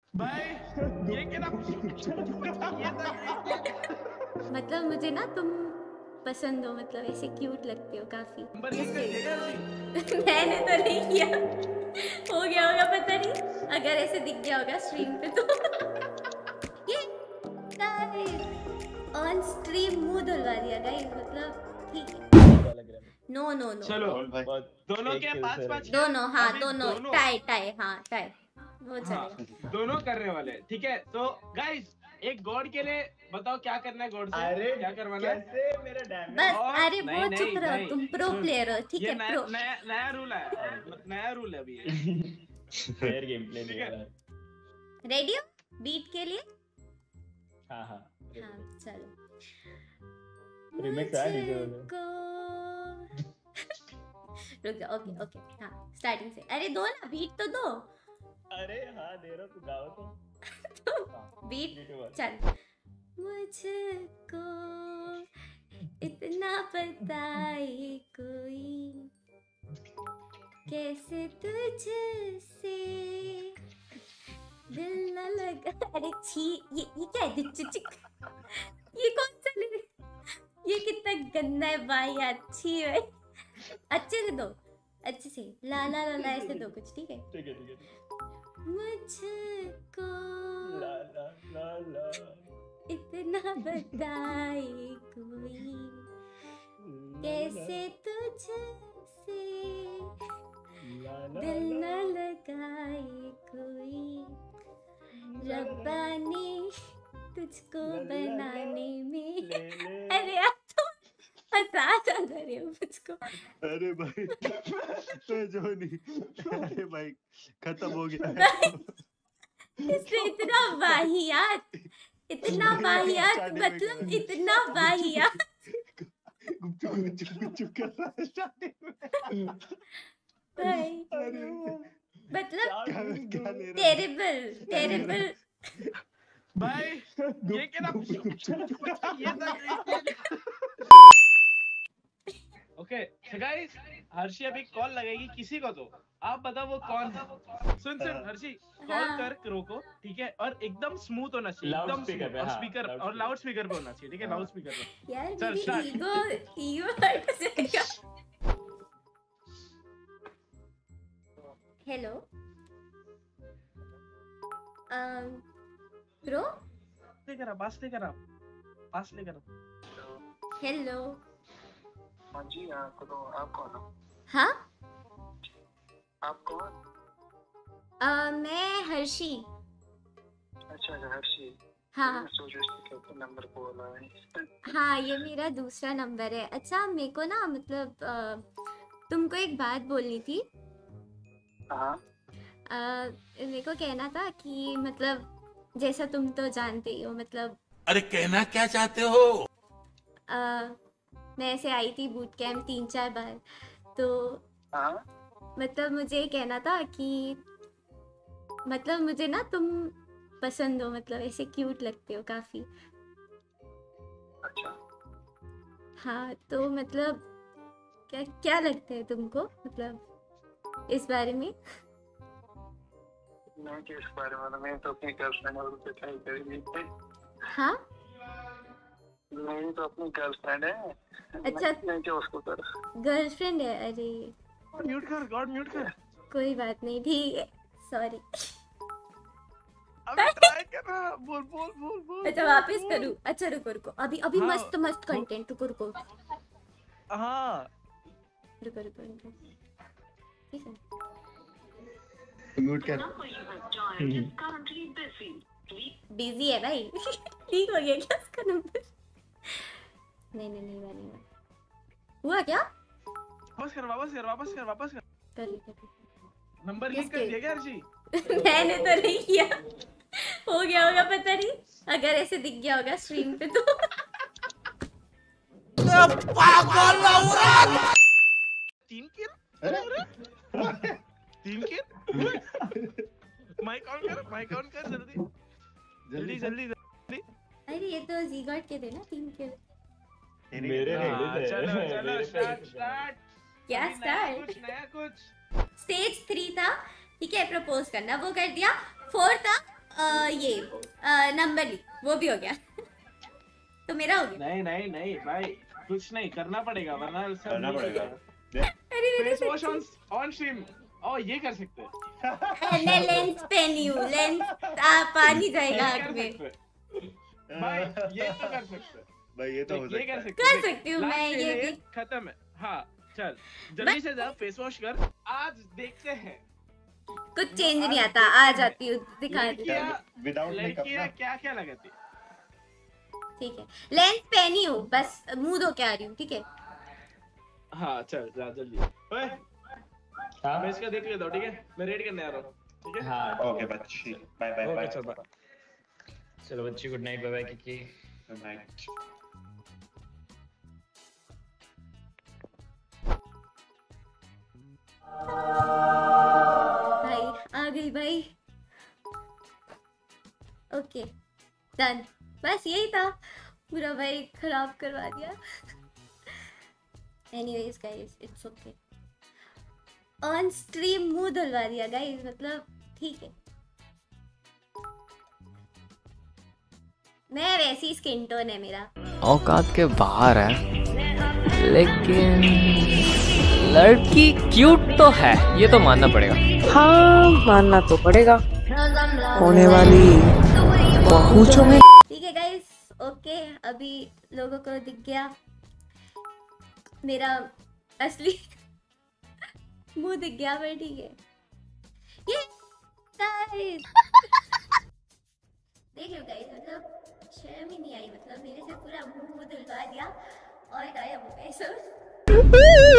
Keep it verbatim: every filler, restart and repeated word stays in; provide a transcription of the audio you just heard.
भाई ये क्या मतलब मुझे ना तुम पसंद हो, मतलब ऐसे क्यूट लगते हो काफी। मैंने तो नहीं किया, हो गया होगा पता नहीं, अगर ऐसे दिख गया होगा स्ट्रीम पे तो। ये ऑन स्ट्रीम मुंह धुलवा दिया गाइस, मतलब ठीक है। नो नो नो चलो दोनों के पाँच पाँच दोनों, हाँ दोनों टाई टाई, हाँ टाई वो चलेगा। दोनों करने वाले, ठीक है। तो गाइस एक गॉड के लिए बताओ क्या करना है गॉड से? अरे क्या करवाना है? कैसे मेरा डैमेज? बस अरे वो चुप रहो, तुम प्रो प्लेयर हो, ठीक है प्रो। नया नया रूल है, नया रूल है अभी। फेयर गेम प्ले नहीं है। रेडी हो बीट के लिए? हाँ हाँ हाँ चलो। रिमिक्स है डीजे को रुक जाओ, ओके ओके हाँ स्टार्टिंग से। अरे दो ना बीट तो दो। अरे हाँ दे रहा, तू गाओ तो। तो बीट चल। मुझको इतना बताए कोई, कैसे तुझसे दिल न लगा। अरे छी, ये ये क्या है? चिचिक, ये कौन सा ले? ये कितना गंदा है भाई, अच्छी है। अच्छे से दो, अच्छे से ला ला ला ला ऐसे दो कुछ, ठीक है ठीक है ठीक है। मुझको ला ला ला ला इतना बताए कोई, कैसे तुझसे दिल न लगाए कोई, रब्बा ने तुझको बनाने में। अरे यार तुम हंसा रहे हो मुझको। अरे भाई तो जो नहीं, अरे भाई खत्म हो गया। इससे इतना वाहियात, इतना वाहियात, मतलब इतना वाहियात। गुपचुप गुपचुप गुपचुप कर रहा है स्टार्टिंग में भाई मतलब टेरिबल टेरिबल भाई ये क्या ये ओके गाइस, हर्षी अभी कॉल लगेगी किसी को, तो आप बताओ वो कौन है। सुन सुन हर्षी, कॉल कर करो को, ठीक है, और एकदम स्मूथ होना चाहिए, एकदम स्पीकर पे, स्पीकर और लाउड स्पीकर पे होना चाहिए, ठीक है, लाउड स्पीकर पे। यार मेरी ईगो ईगो हर्ट हो जाएगा। हेलो um प्रो लेकर आ, पास लेकर आ, पास लेकर आ। हेलो हाँ जी आपको तो, आप कौन हो? हाँ आप कौन? आ, मैं हर्षी। अच्छा अच्छा हर्षी। हाँ नंबर बोला है। हाँ ये मेरा दूसरा नंबर है। अच्छा मेरे को ना मतलब आ, तुमको एक बात बोलनी थी। हाँ मेरे को कहना था कि मतलब जैसा तुम तो जानते ही हो, मतलब अरे कहना क्या चाहते हो? आ, मैं ऐसे आई थी बूट कैंप तीन चार बार, तो हाँ मतलब मुझे कहना था कि मतलब मुझे ना तुम पसंद हो, मतलब ऐसे क्यूट लगते हो काफी। अच्छा हाँ तो मतलब क्या क्या लगता है तुमको, मतलब इस बारे में? मैं किस बारे में? मैं तो अपनी गर्लफ्रेंड और उसे ट्राई करेंगी। हाँ मेरी तो अपनी गर्लफ्रेंड है। अच्छा मैं क्या उसको कर? गर्लफ्रेंड है? अरे म्यूट कर, गॉड म्यूट कर। कोई बात नहीं, ठीक है, सॉरी। अबे ट्राई कर ना, बोल बोल बोल बोल। अच्छा वापस करूँ? अच्छा रुको रुको, अभी अभी हाँ, मस्त मस्त कंटेंट, रुको रुको। हाँ रुको रुको रुको, ठीक है म्यूट कर। बिजी है भाई। ठीक हो गया क्या उसका नंबर? नहीं नहीं नहीं नहीं हुआ क्या? वापस कर वापस कर वापस कर वापस कर कर ली कर ली। नंबर लिंक कर दिया क्या हर्षी? मैंने तो नहीं किया, हो गया होगा पता नहीं, अगर ऐसे दिख गया होगा स्ट्रीम पे तो। पागल औरत! तीन किल? अरे तीन किल? माइक ऑन कर, माइक ऑन कर जल्दी जल्दी जल्दी जल्दी। अरे ये तो जीगॉट के थे ना तीन किल मेरे। चलो चलो स्टार्ट स्टार्ट। क्या स्टार्ट? कुछ नया कुछ। स्टेज थ्री था, ठीक है, प्रपोज करना वो कर दिया। फोर था ये नंबर ली, वो भी हो गया। तो मेरा हो गया। नहीं नहीं नहीं भाई, कुछ नहीं करना पड़ेगा वरना सब करना नहीं पड़ेगा। होगा। अरे मेरे face wash on on stream. ओ ये कर सकते हैं। मैंने लेंस पहनी हूँ, लेंस पानी जाएगा ये आँख कर में। सकते हैं। भाई ये तो कर सकते हैं। भाई ये तो हो ये कर सकता है। सकते कर सकती हूँ मैं ये भी। खत्म है। हाँ चल जल्दी से जा फेस वॉश कर। आज देखते हैं कुछ चेंज नहीं आता, आ जाती हूँ दिखा दी। लड़कियां विदाउट मेकअप लड़कियां ना। क्या क्या लगाती है? ठीक है, लेंस पहनी हूँ, बस मुंह धो के आ रही हूँ। ठीक है हाँ चल जा जल्दी। ओए हाँ मैं इसका देख लेता हूँ, ठीक है? मैं रेड करने आ रहा हूँ, ठीक है? हाँ ओके बच्ची, बाय बाय ओके बाय। चल बाय। चलो बच्ची good night, bye bye Kiki. Good night. भाई आ गई भाई। ओके डन, बस यही था। पूरा भाई खराब करवा दिया। Anyways guys it's okay. On stream मुंह धुलवा दिया गाइस, मतलब ठीक है। मैं वैसी स्किन टोन है मेरा। औकात के बाहर है, लेकिन लड़की क्यूट तो है, ये तो मानना पड़ेगा। हाँ मानना तो पड़ेगा। होने वाली बहुचों में। ठीक है गाइस ओके, अभी लोगों को दिख गया मेरा असली मुंह दिख गया, पर ठीक है। ये गाइस देख लो गाइस, मतलब शर्म ही नहीं आई, मतलब मेरे से पूरा मुंह धुलवा दिया और गायब हो गए सब।